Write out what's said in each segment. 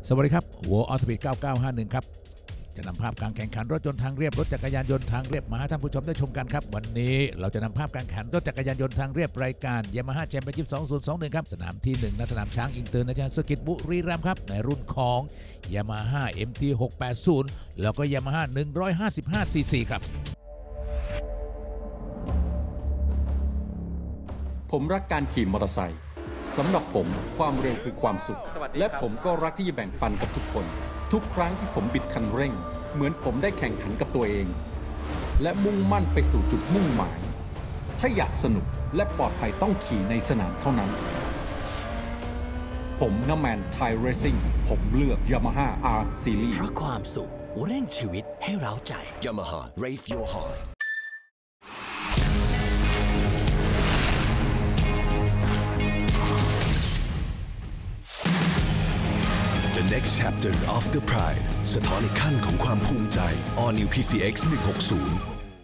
สวัสดีครับWorld of Speed 9951ครับจะนำภาพการแข่งขันรถยนต์ทางเรียบรถจักรยานยนต์ทางเรียบมาให้ท่านผู้ชมได้ชมกันครับวันนี้เราจะนำภาพการแข่งขันรถจักรยานยนต์ทางเรียบรายการ Yamaha Championship 2021ครับสนามที่1ณสนามช้างอินเตอร์เนชั่นแนลเซอร์กิตบุรีรัมย์ครับในรุ่นของ Yamaha MT 680แล้วก็ Yamaha 155cc ครับผมรักการขี่มอเตอร์ไซค์สำหรับผมความเร็วคือความสุขและผมก็รักที่จะแบ่งปันกับทุกคนทุกครั้งที่ผมบิดคันเร่งเหมือนผมได้แข่งขันกับตัวเองและมุ่งมั่นไปสู่จุดมุ่งหมายถ้าอยากสนุกและปลอดภัยต้องขี่ในสนามเท่านั้นผมน้ำแมนไทยเรซิ่งผมเลือก Yamaha R Series เพราะความสุขเร่งชีวิตให้เร้าใจ Yamaha Rave Your Heart The next chapter of the pride สะท้อนอีกขั้นของความภูมิใจ All New PCX 160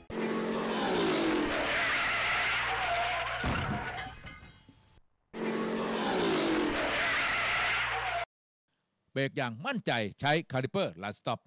เบรกอย่างมั่นใจใช้คาลิเปอร์ลัดสต็อป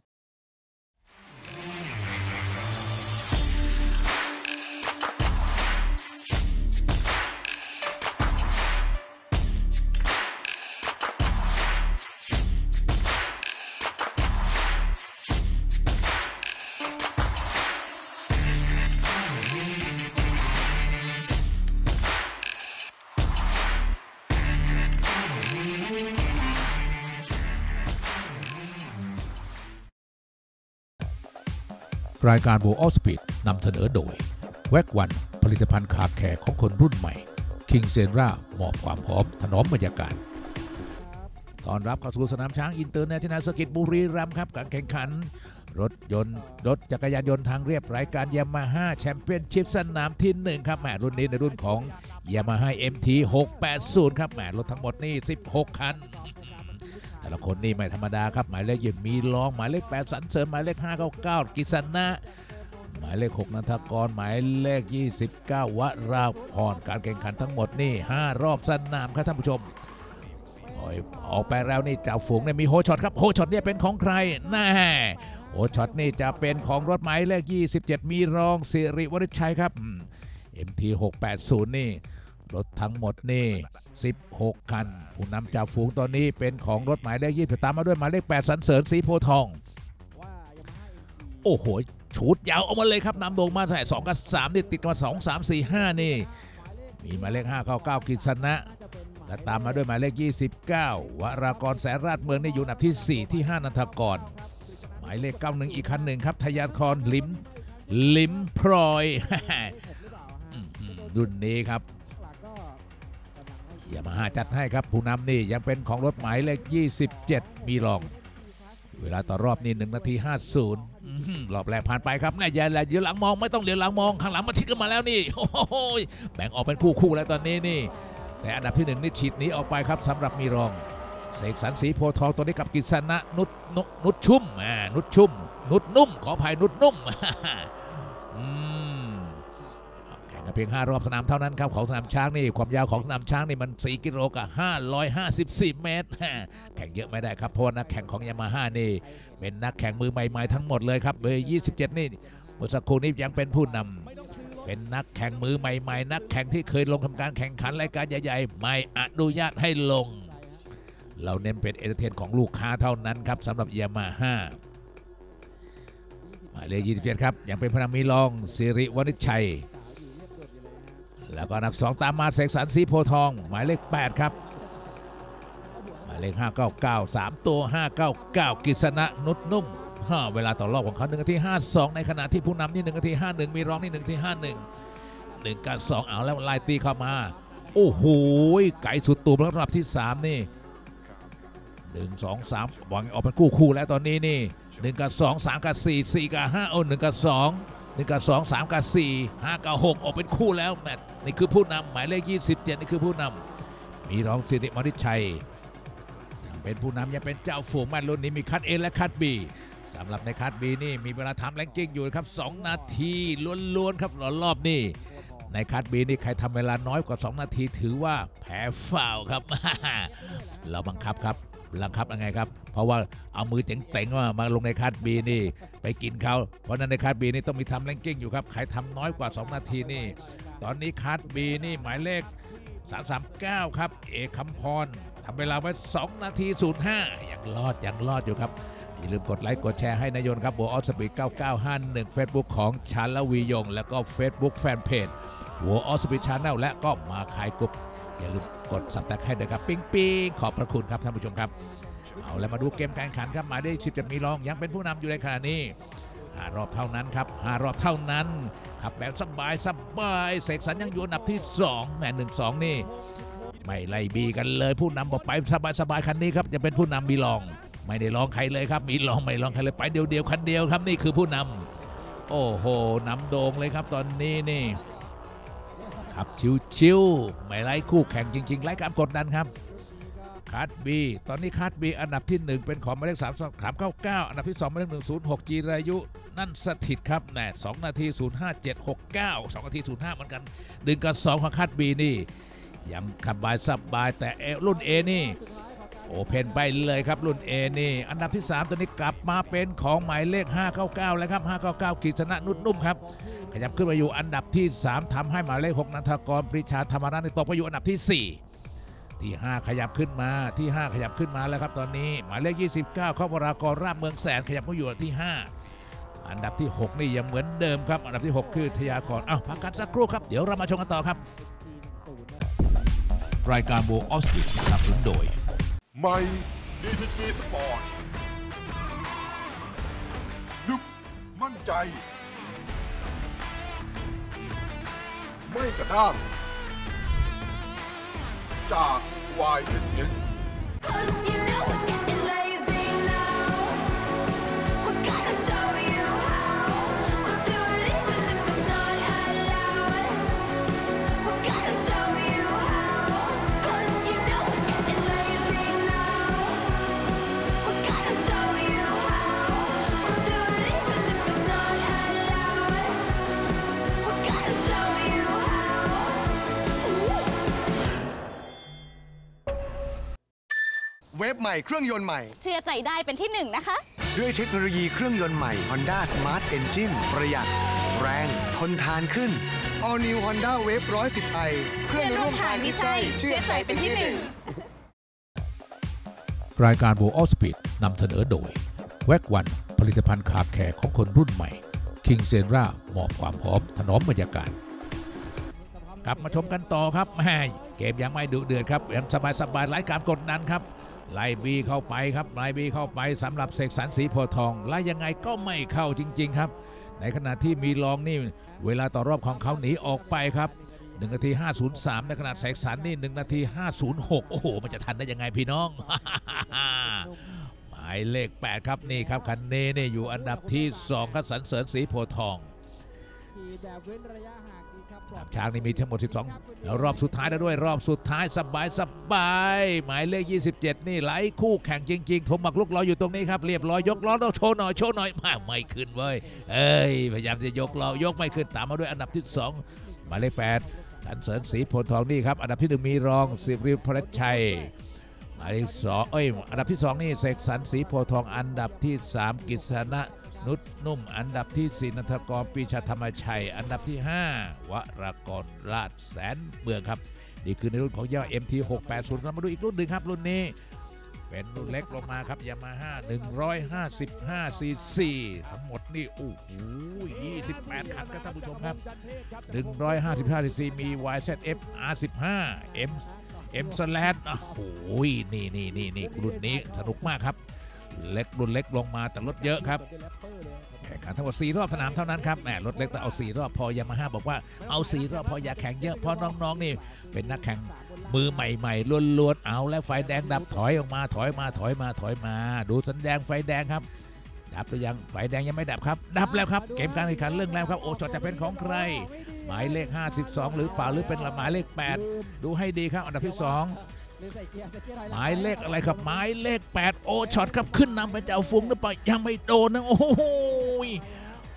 รายการ World of Speed นำเสนอโดยแว็กวันผลิตภัณฑ์คาแคร์ของคนรุ่นใหม่ King Senra มอบความหอมถนอมบรรยากาศตอนรับเข้าสู่สนามช้างอินเตอร์เนชั่นแนลเซอร์กิตบุรีรัมย์ครับการแข่งขันรถยนต์รถจักรยานยนต์ทางเรียบรายการ Yamaha Championship สนามที่1ครับแหมรุ่นนี้ในรุ่นของ Yamaha MT 680ครับแหมรถทั้งหมดนี่16คันแต่ละคนนี่ไม่ธรรมดาครับหมายเลขยี่มีรองหมายเลข8สันเสริญหมายเลข599กิษณะหมายเลข6นันทกรหมายเลข29วราพรการแข่งขันทั้งหมดนี่5รอบสนามครับท่านผู้ชมออกไปแล้วนี่จ่าฝูงเนี่ยมีโฮช็อตครับโฮช็อตเนี่ยเป็นของใครแน่โฮช็อตนี่จะเป็นของรถหมายเลข27มีรองสิริวริชัยครับ MT 680นี่รถทั้งหมดนี่16คันผู้นำจ่าฝูงตอนนี้เป็นของรถหมายเลข20ตามมาด้วยหมายเลข8สันเสริญศรีโพธิ์ทองโอ้โหชูดยาวออกมาเลยครับนำโด่งมาแต่2กับ3นี่ติดกันมา2 3 4 5นี่มีหมายเลข599กิษณะและตามมาด้วยหมายเลข29วรากรแสนราชเมืองนี่อยู่อันดับที่4ที่5นันทกรหมายเลข91อีกคันหนึ่งครับทยาธรลิมพลอยรุ่นนี้ครับYamahaจัดให้ครับผู้นำนี่ยังเป็นของรถหมายเลข27มีรองเวลาต่อรอบนี่1 นาที 50รอบแรกผ่านไปครับน่าอย่าเดี๋ยวหลังมองไม่ต้องเดี๋ยวหลังมองข้างหลังมาชิดกันมาแล้วนี่โอ้โหแบ่งออกเป็นคู่แล้วตอนนี้นี่แต่อันดับที่1นี่ฉีดหนีออกไปครับสำหรับมีรองเสกสรรศรีโพธิ์ทองตัวนี้กับกิษณะนุชชุ่มนุชนุ่มขออภัยนุชนุ่มเพียง5รอบสนามเท่านั้นครับของสนามช้างนี่ความยาวของสนามช้างนี่มัน4 กิโลกับ554 เมตรแข่งเยอะไม่ได้ครับเพราะนักแข่งของ Yamaha นี่เป็นนักแข่งมือใหม่ๆทั้งหมดเลยครับเบอร์27นี่เมื่อสักครู่นี้ยังเป็นผู้นำเป็นนักแข่งมือใหม่ๆนักแข่งที่เคยลงทำการแข่งขันรายการใหญ่ๆไม่อนุญาตให้ลงเราเน้นเป็นเอนเตอร์เทนของลูกค้าเท่านั้นครับสำหรับ Yamaha หมายเลข27ครับยังเป็นผู้นำมีรองสิริวณิชชัยแล้วก็อันดับ2ตามมาเสกสรรศรีโพธิ์ทองหมายเลข8ครับหมายเลข599 3ตัว599กิษณะนุชนุ่มเวลาต่อรอบของเขา1 นาที 52ในขณะที่ผู้นำนี่1 นาที 51มีรองนี่1 นาที 51 1กับ2เอาแล้วไล่ตีเข้ามาโอ้โหไก่สุดตูมแล้วระดับที่3นี่1 2 3วางออกเป็นคู่แล้วตอนนี้นี่1กับ2 3กับ4 4กับ5เอา1กับ2 1กับ2 3กับ4 5กับ6ออกเป็นคู่แล้วแมตช์นี่คือผู้นำหมายเลข27นี่คือผู้นำมีรองสิริวณิชชัยยังเป็นผู้นำยังเป็นเจ้าฝูงแมตช์รุ่นนี้มีคัด A และคัด B สำหรับในคัด B นี่มีเวลาทำแรงกิ้งอยู่ครับ2 นาทีล้วนๆครับรอบนี้ในคัด B นี่ใครทำเวลาน้อยกว่า2 นาทีถือว่าแพ้ฟาวล์ครับ เราบังคับครับบังคับยังไงครับเพราะว่าเอามือเจ๋งๆมาลงในคาร์ดบีนี่ไปกินเขาเพราะนั้นในคาร์ดบีนี่ต้องมีทำแรงกิ้งอยู่ครับใครทำน้อยกว่า2นาทีนี่ตอนนี้คาร์ดบีนี่หมายเลข339ครับเอกคำพรทำเวลาไว้2นาที05ยังรอดอยู่ครับอย่าลืมกดไลค์กดแชร์ให้นายนครับโบออสปีด9951 Facebook ของชาลวียงแล้วก็ Facebook แฟนเพจหัวออสปีดชาแนลและก็มาขายกรุ๊ปอย่าลืมกดสับตะไคร้ด้วยครับปิ๊งขอบพระคุณครับท่านผู้ชมครับเอาแล้วมาดูเกมการแข่งขันครับหมายเลข17มีรองยังเป็นผู้นำอยู่ในขณะนี้5 รอบเท่านั้นครับ5 รอบเท่านั้นขับแบบสบายเสกสรรยังอยู่อันดับที่2แหม1-2นี่ไม่ไล่บีกันเลยผู้นำบอกไปสบายคันนี้ครับจะเป็นผู้นำมีรองไม่ได้รองใครเลยครับมีรองไม่รองใครเลยไปเดียวคันเดียวครับนี่คือผู้นำโอ้โหนำโด่งเลยครับตอนนี้นี่ครับชิวๆไม่ไล่คู่แข่งจริงๆไล่การกดดันครับคาร์ดบีตอนนี้คาร์ดบีอันดับที่1เป็นของหมายเลข399อันดับที่2หมายเลข106จีรายุนั่นสถิตครับแหน่2นาที05769 2นาที05เหมือนกันดึงกัน2ของคาร์ดบีนี่ยังสบายแต่รุ่น A นี่โอเพนไปเลยครับรุ่น A นี่อันดับที่3ตัวนี้กลับมาเป็นของหมายเลข599แล้วครับ599กฤษณะนุชนุ่มครับขยับขึ้นมาอยู่อันดับที่3ทำให้หมายเลข6นันทกรปรีชาธรรมรัตน์ตกไปอยู่อันดับที่4ที่5ขยับขึ้นมาที่5ขยับขึ้นมาแล้วครับตอนนี้หมายเลข29ข้อวรากรราบเมืองแสนขยับมาอยู่ที่5อันดับที่6นี่ยังเหมือนเดิมครับอันดับที่6คือทยากรพักกันสักครู่ครับเดี๋ยวเรามาชมกันต่อครับรายการโบออสติสสนับสนุนโดยใหม่ DPG Sport นึกมั่นใจไม่กระด้างจาก YSS เวฟใหม่เครื่องยนต์ใหม่เชื่อใจได้เป็นที่1นะคะด้วยเทคโนโลยีเครื่องยนต์ใหม่ Honda Smart Engine ประหยัดแรงทนทานขึ้น All New Honda Wave 110i เพื่อนร่วมทางที่ใช่เชื่อใจเป็นที่ 1รายการโบออสปีดนำเสนอโดยแว็กวันผลิตภัณฑ์คาร์แคร์ของคนรุ่นใหม่คิงเซนร่ามอบความหอมถนอมบรรยากาศกลับมาชมกันต่อครับแม่เกมยังไม่ดุเดือดครับยังสบายไร้การกดดันครับไล่บีเข้าไปครับไล่บีเข้าไปสำหรับเสกสรรศรีโพธิ์ทองไล่ยังไงก็ไม่เข้าจริงๆครับในขณะที่มีรองนี่เวลาต่อรอบของเขาหนีออกไปครับ1นาที503ในขณะเสกสรรนี่1นาที506โอ้โหมันจะทันได้ยังไงพี่น้อง หมายเลข8ครับนี่ครับคันนี้นี่อยู่อันดับที่2ครับสรรเสริญศรีโพธิ์ทองช้างนี่มีทั้งหมด12แล้วรอบสุดท้ายแล้วด้วยรอบสุดท้ายสบายหมายเลข27นี่ไหลคู่แข่งจริงๆโทมักลุกรออยู่ตรงนี้ครับเรียบร้อยยกล้อต้องโชว์หน่อยไม่ขึ้นเว้ยพยายามจะยกล้อยกไม่ขึ้นตามมาด้วยอันดับที่2หมายเลข8สรรเสริญศรีโพธิ์ทองนี่ครับอันดับที่1มีรองสิริพรชัยหมายเลข2อันดับที่2นี่เสกสรรศรีโพธิ์ทองอันดับที่3กฤษณะนุชนุ่มอันดับที่4นันทกรปรีชาธรรมชัยอันดับที่5วรากรราชแสนเมืองครับนี่คือในรุ่นของย่า MT680 เรามาดูอีกรุ่นหนึ่งครับรุ่นนี้เป็นรุ่นเล็กลงมาครับยามาฮ่า155 cc ทั้งหมดนี่โอ้โห28คันครับท่านผู้ชมครับ155 cc มี YZF R15 M Slash โอ้โหนี่รุ่นนี้สนุกมากครับรุ่นเล็กลงมาแต่รถเยอะครับแข่งขันทั้งหมด4รอบสนามเท่านั้นครับแหมรถเล็กแต่เอา4รอบพอยามาฮ่าบอกว่าเอา4รอบพออย่าแข่งเยอะเพราะน้องๆนี่เป็นนักแข่งมือใหม่ๆล้วนๆเอาแล้วไฟแดงดับถอยออกมาถอยมาดูสัญญาณไฟแดงครับดับหรือยังไฟแดงยังไม่ดับครับดับแล้วครับเกมการแข่งขันเรื่องแล้วครับโอช็อตจะเป็นของใครหมายเลข52หรือเปล่าหรือเป็นหมายเลข8ดูให้ดีครับอันดับที่2หมายเลขอะไรครับหมายเลข8โอช็อตครับขึ้นนำไปเจ้าฟุ้งหรือเปล่ายังไม่โดนนะโอ้โห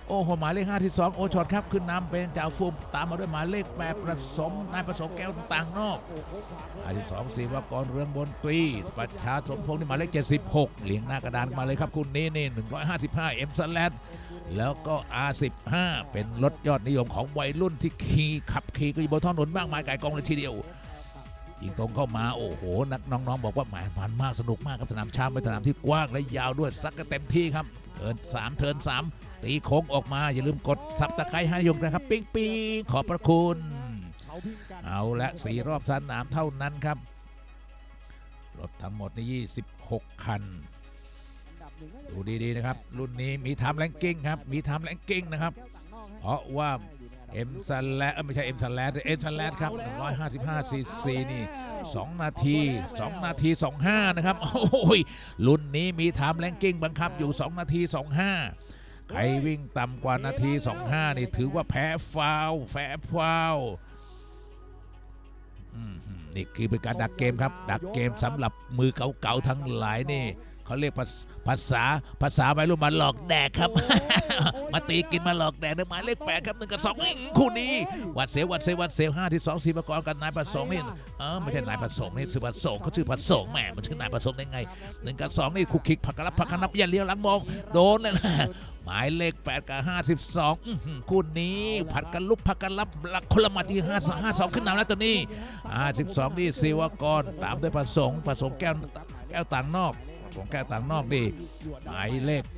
โอ้โหหมายเลข52โอช็อตครับขึ้นนำเป็นจ่าฟูมตามมาด้วยหมายเลข8ประสมนายประสมแก้วต่างนอก52ศิวกรเรืองบนตรีประชาสมพงษ์นี่หมายเลข76เลียงหน้ากระดานมาเลยครับคุณนี้นี่155เอ็มสแลดแล้วก็ R15 เป็นรถยอดนิยมของวัยรุ่นที่ขับขี่ก็อยู่บนท้องถนนมากมายไก่กองเลยทีเดียวยิงตรงเข้ามาโอ้โหนักน้องๆบอกว่าหมายมันมากสนุกมากครับสนามช้างเป็นสนามที่กว้างและยาวด้วยซักกันเต็มที่ครับเทิร์น 3ตีโค้งออกมาอย่าลืมกดซับตะไคร้ให้ยงนะครับปิ๊งปิ๊งขอบพระคุณเอาละ4รอบสนามเท่านั้นครับรถทั้งหมดใน26คันดูดีๆนะครับรุ่นนี้มีไทม์แรงกิ้งครับมีไทม์แรงกิ้งนะครับเพราะว่าเอ็มซันแลดไม่ใช่เอ็มซันแลดครับ155ซีซีนี่2 นาที 25นะครับโอ้ยรุ่นนี้มีไทม์แรงกิ้งบังคับอยู่2 นาที 25ใครวิ่งต่ำกว่านาที 25นี่ถือว่าแพ้ฟาวนี่คือเป็นการดักเกมครับดักเกมสำหรับมือเก่าๆทั้งหลายนี่เขาเรียกภาษาวัยรุ่นมาหลอกแดกครับ มาตีกินมาหลอกแดกหมายเลข8ครับ1 กับ 2คู่นี้วัดเสียว52ศิวกรกับนายประสงค์นี่ไม่ใช่นายประสงค์นี่ชื่อประสงค์เขาชื่อประสงค์แหมมันชื่อนายประสงค์ได้ไง1 กับ 2นี่คุกคิกผักกระลับผักขนับอย่าเลี้ยวหลังมองโดนเลยนะหมายเลข8กับ52คู่นี้ผัดกันลุกผัดกันรับคนละมาที่52ขึ้นนำแล้วตัวนี้52นี่ศิวกรตามด้วยประสงค์แก้วต่างนอกของแก้วต่างนอกดีหมายเลข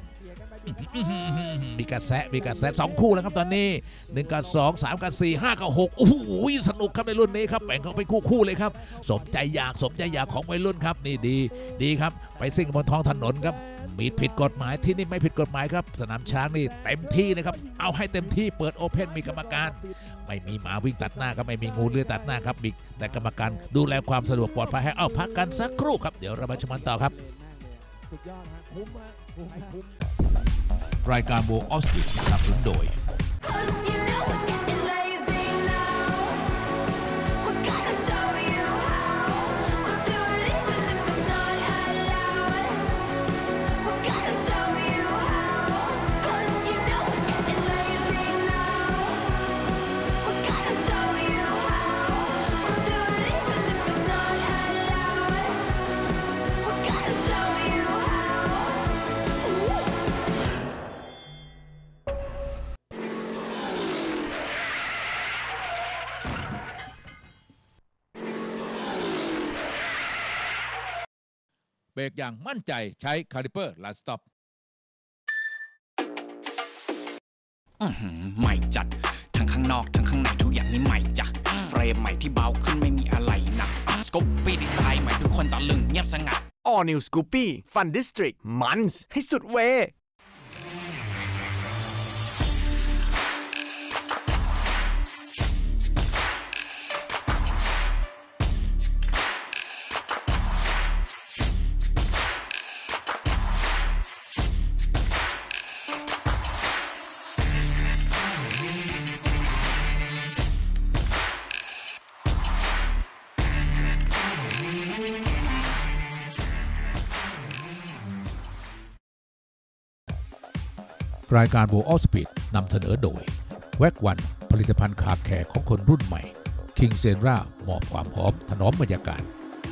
8มีกระแส2คู่แล้วครับตอนนี้1 กับ 2 3 กับ 4 5 กับ 6โอ้โหสนุกครับในรุ่นนี้ครับแบ่งเขาเป็นคู่เลยครับสมใจอยากของวัยรุ่นครับนี่ดีครับไปซิ่งบนท้องถนนครับมีผิดกฎหมายที่นี่ไม่ผิดกฎหมายครับสนามช้างนี่เต็มที่นะครับเอาให้เต็มที่เปิดโอเพ่นมีกรรมการไม่มีหมาวิ่งตัดหน้าครับไม่มีงูเลื้อยตัดหน้าครับมีแต่กรรมการดูแลความสะดวกปลอดภัยให้พักกันสักครู่ครับเดี๋ยวเรามาชมกันต่อครับรายการโบออสติสนับสนุนโดยเบรกอย่างมั่นใจใช้คาลิเปอร์ลาสต็อปใหม่จัดทั้งข้างนอกทั้งข้างในทุกอย่างนี่ใหม่จ้ะเฟรมใหม่ที่เบาขึ้นไม่มีอะไรหนักสกูปปี้ดีไซน์ใหม่ทุกคนตะลึงเงียบสงัด All New Scoopy Fun District มันให้สุดเวรายการโบออสปีดนำเสนอโดยแว็กวันผลิตภัณฑ์คาแคร์ของคนรุ่นใหม่คิงเซนร่ามอบความหอมถนอมบรรยากาศ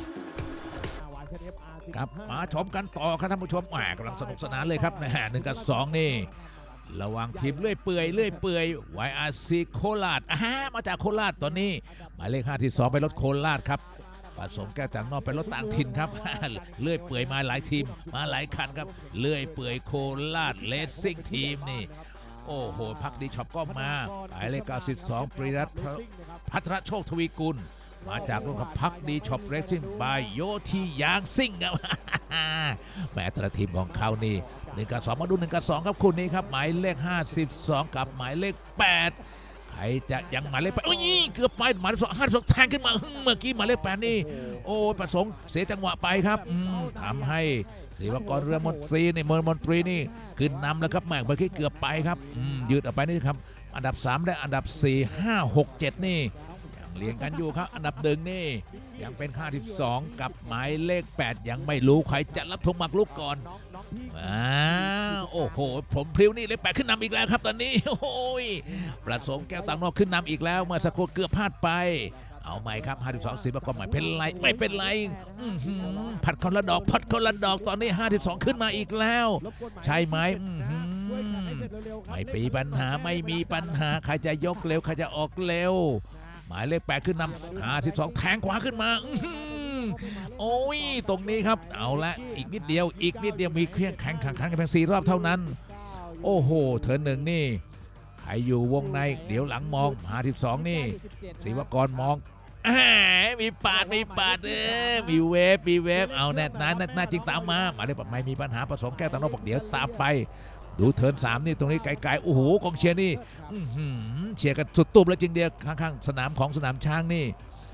ครับมาชมกันต่อครับท่านผู้ชมกำลังสนุกสนานเลยครับนะฮะ1 กับ 2นี่ระวังทีมเลื่อยเปื่อย YRC โคราชมาจากโคราชตอนนี้หมายเลข52ไปรถโคราชครับผสมแก้วต่างนอกเป็นรถต่างถิ่นครับ เลื่อยเปื่อยมาหลายทีมมาหลายคันครับเลื่อยเปื่อยโคราชเลสซิ่งทีมนี่โอ้โหพักดีช็อปก็มาหมายเลข92ปริรัตน์พัทรโชคทวีกุลมาจากรุ่นกับพักดีช็อปเรซซิ่งบายโยทียางซิ่งครับ แม้แต่ละทีมของเขานี่1 กับ 2มาดู1 กับ 2ครับคู่นี้ครับหมายเลข52กับหมายเลข8ใครจะยังหมายเลข8โอ้ยเกือบไปหมายเลข52แทงขึ้นมาเมื่อกี้หมายเลข8นี่โอ้ประสงค์เสียจังหวะไปครับทำให้ศิวกรเรืองมนตรีนี่มนตรีนี่ขึ้นนำแล้วครับแม่เมื่อกี้เกือบไปครับยืดออกไปนี่ครับอันดับ3และอันดับ4 5 6 7นี่ยังเรียงกันอยู่ครับอันดับหนึ่งนี่ยังเป็นค่า12กับหมายเลข8ยังไม่รู้ใครจะรับธงหมากรุกก่อนโอ้โหผมพริ้วนี่เลข8ขึ้นนำอีกแล้วครับตอนนี้โอ้ยประสงค์แก้วต่างนอกขึ้นนำอีกแล้วเมื่อสักครู่เกือบพลาดไปเอาใหม่ครับ52ศิลปากรใหม่เป็นไรไม่เป็นไรผัดคนละดอกผัดคนละดอกตอนนี้52ขึ้นมาอีกแล้วใช่ไหมไม่มีปัญหาไม่มีปัญหาใครจะยกเร็วใครจะออกเร็วหมายเลข8ขึ้นนำ52แทงขวาขึ้นมาโอ้ยตรงนี้ครับเอาละอีกนิดเดียวมีเครื่องแข่งขันกันเพียง4 รอบเท่านั้นโอ้โหเทิร์นหนึ่งนี่ใครอยู่วงในเดี๋ยวหลังมอง52นี่ศิวกรมองมีปาดมีเวฟเอาแน่นจริงตามมาเรียกว่าไม่มีปัญหาประสงค์แก้วตะนอกบอกเดี๋ยวตามไปดูเทิร์น3นี่ตรงนี้ไกลๆโอ้โหกองเชียร์นี่เชียร์กันสุดตุ้มแล้วจริงเดียวข้างๆสนามของสนามช้างนี่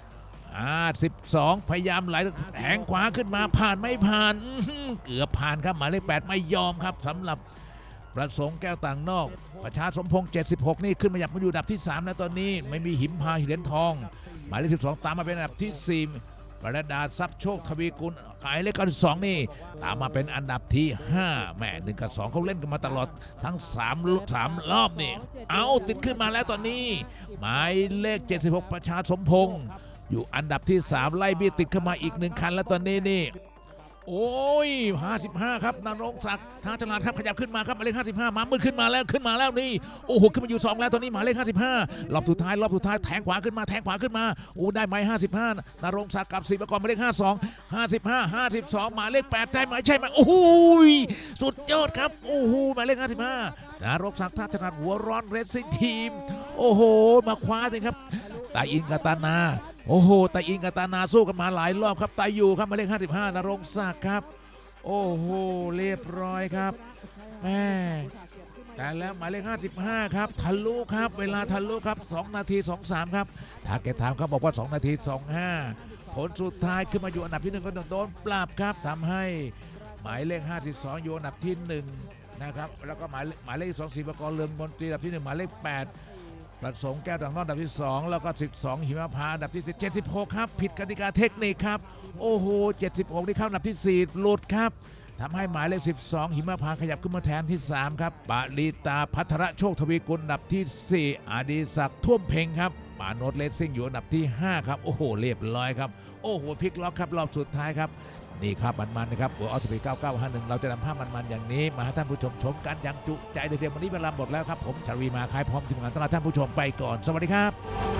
12พยายามไหลแทงขวาขึ้นมาผ่านไม่ผ่านเกือบผ่านครับหมายเลข8ไม่ยอมครับสำหรับประสงค์แก้วต่างนอกประชาสมพงษ์76นี่ขึ้นมาอยู่อันดับที่3แล้วตอนนี้ไม่มีหิมพาเหรียญทองหมายเลข12ตามมาเป็นอันดับที่4ประดาทรัพย์โชคทวีกุลหมายเลข92นี่ตามมาเป็นอันดับที่5แหม่1 กับ 2เขาเล่นกันมาตลอดทั้ง3 รอบนี่เอาติดขึ้นมาแล้วตอนนี้หมายเลข76ประชาสมพงษ์อยู่อันดับที่3ไล่บี้ติดขึ้นมาอีก1 คันแล้วตอนนี้นี่โอ้ย55ครับนรงศักดิ์ท่าจราครับขยับขึ้นมาครับหมายเลข55มามืดขึ้นมาแล้วนี่โอ้โหขึ้นมาอยู่2แล้วตอนนี้หมายเลข55รอบสุดท้ายแทงขวาขึ้นมาโอ้ได้ไหม55นรงศักดิ์กับศิวกรหมายเลข52หมายเลข8ได้ไหมใช่ไหมโอ้โหสุดยอดครับโอ้โหหมายเลข55นรงศักดิ์ท่าจราหัวร้อนเรซซิ่งทีมโอ้โหมาคว้าเลยครับตาอินกับตานาโอ้โหตาอินกับตานาสู้กันมาหลายรอบครับตาอยู่ครับหมายเลข55นรงศักดิ์ครับโอ้โหเรียบร้อยครับแม่แต่แล้วหมายเลข55ครับทะลุครับเวลาทะลุครับ2 นาที 23ครับถ้าแกถามเขาบอกว่า2 นาที 25ผลสุดท้ายขึ้นมาอยู่อันดับที่1ก็โดนปรับครับทำให้หมายเลข52อยู่อันดับที่1นะครับแล้วก็หมายเลข2ศิวกรเรืองมนตรีอันดับที่1หมายเลข8ประสงค์แก้วต่างนอกอันดับที่2แล้วก็12หิมพานต์อันดับที่76ครับผิดกติกาเทคนิคครับโอ้โห76นี่เข้าอันดับที่4หลุดครับทำให้หมายเลข12หิมพานต์ขยับขึ้นมาแทนที่3ครับปาริตาภัทรโชคทวีกุลอันดับที่4อดีศักดิ์ท่วมเพ็งครับปาโนดเลสซิ่งอยู่อันดับที่5ครับโอ้โหเรียบร้อยครับโอ้โหพลิกล็อกครับรอบสุดท้ายครับนี่ครับมันนะครับหัวออสปี9951เราจะนำภาพมันอย่างนี้มาให้ท่านผู้ชมชมกันอย่างจุใจเดียววันนี้เวลาหมดแล้วครับผมชลวีมาคายพร้อมทีมงานต้อนรับท่านผู้ชมไปก่อนสวัสดีครับ